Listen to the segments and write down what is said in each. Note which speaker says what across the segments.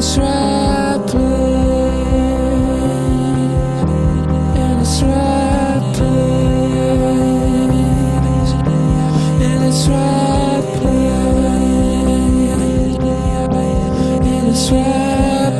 Speaker 1: its right place, in its right place, in its right place, in its right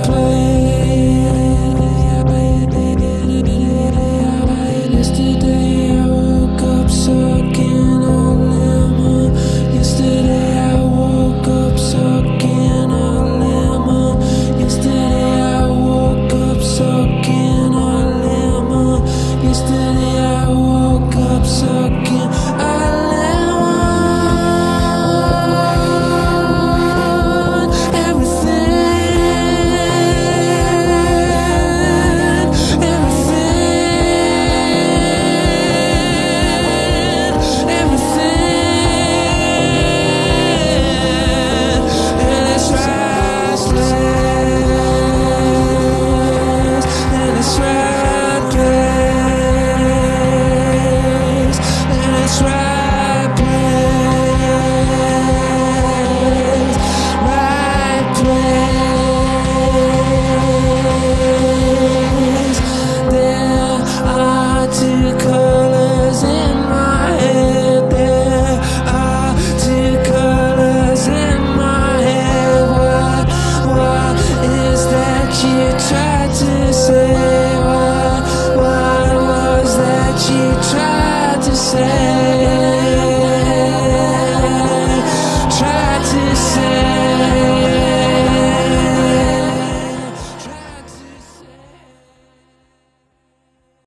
Speaker 1: place. Yesterday I woke up sucking on lemon. Yesterday I woke up sucking on lemon. Yesterday I woke up sucking on lemon. Yesterday I woke up sucking on lemon. Tried to say